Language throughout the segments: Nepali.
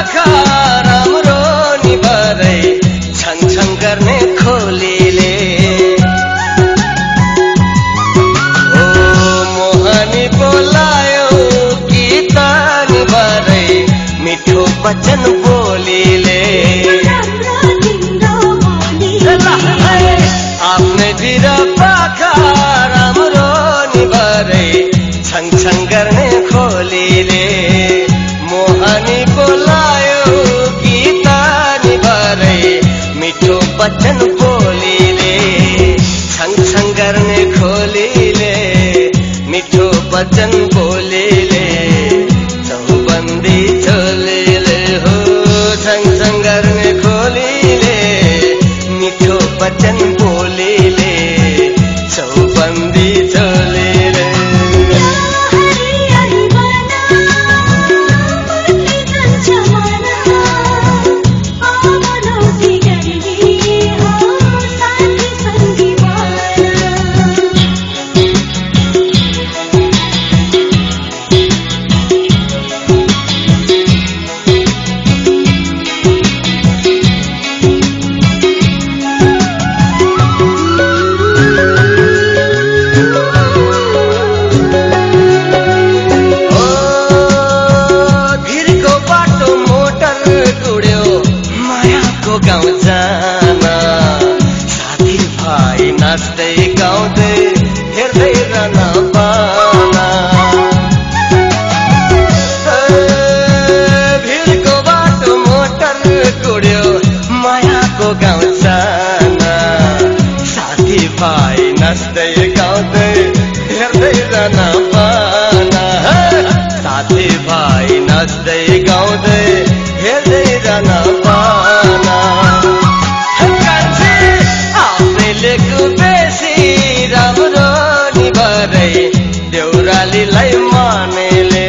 पाखा राम्रो निभरै छङ छङ गर्ने खोलीले ओ मोहनी बोलायो गीत निभरै मिठो वचन बोलीले आफ्नै तिर पाखा राम्रो निभरै छङ छङ गर्ने खोलीले मोहनी बोलायो गीत निभरै मिठो वचन बोलीले छङ छङ गर्ने खोलीले मिठो वचन बोलीले चौबन्दी चोलीले हो छङ छङ गर्ने खोलीले मिठो वचन बोलीले चौबन्दी चोलीले गाउँ जान साथी भाइ नाच्दै गाउँदै हेर्दै रहन पाना भिरको बाटो मोटर गुड्यो मायाको गाउँ जान साथी भाइ नाच्दै गाउँदै हेर्दै रहन पाना साथी भाइ नाच्दै गाउँदै हेर्दै रहन पाना राम्रो निभरै देउरालीलाई मानेले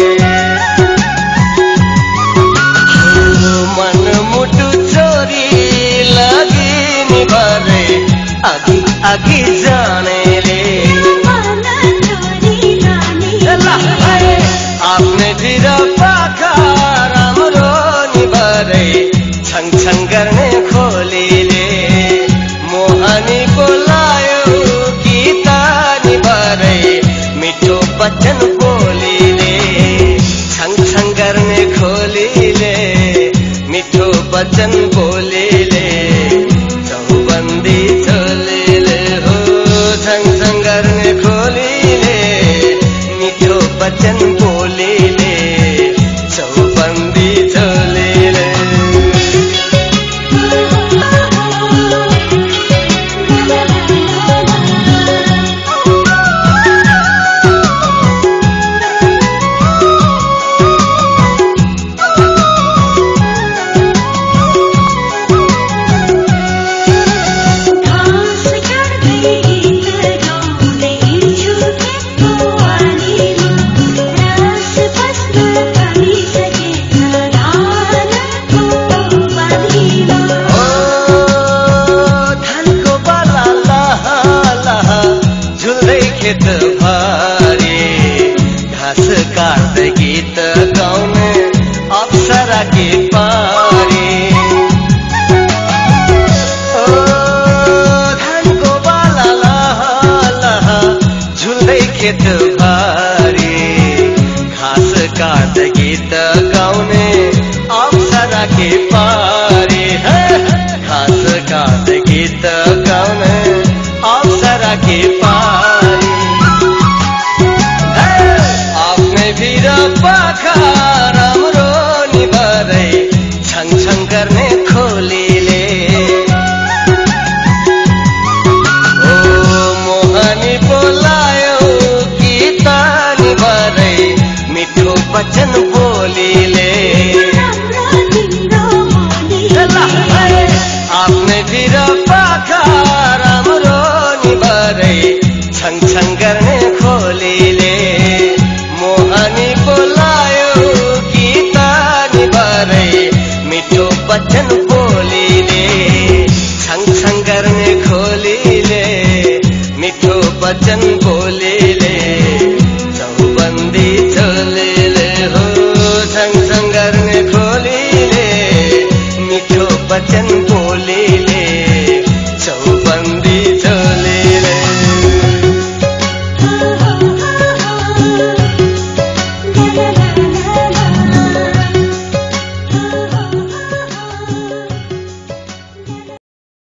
मनमुटु चोरी लगी निभरै अघि अघि जानेले आफ्नै तिर पाखा राम्रो निभरै छङ छङ गर्ने खोलीले मोहनी बोलायो गीत निभरै मिठो वचन बोलीले छङ छङ गर्ने खोलीले मिठो वचन बोलीले चौबन्दी चोलीले हो छङ छङ गर्ने खोलीले मिठो वचन बोलीले चौबन्दी चोलीले खेत भरी घाँस काट्दै गीत गाउने अप्सरा के पारी ओ धानको बाला लहा लहा झुल्दै खेत भरी घाँस काट्दै गीत गाउने अप्सरा के पारी घाँस काट्दै गीत गाउने अप्सरा के पारी भिर पाखा राम्रो निभरै छङ छङ गर्ने खोलीले ओ मोहनी बोलायो गीत निभरै मिठो वचन बोलीले आफ्नै भिर पाखा राम्रो निभरै छङ छङ गर्ने खोलीले मोहनी बोलायो गीत निभरै मिठो वचन बोलीले छङ छङ गर्ने खोलीले मिठो वचन बोलीले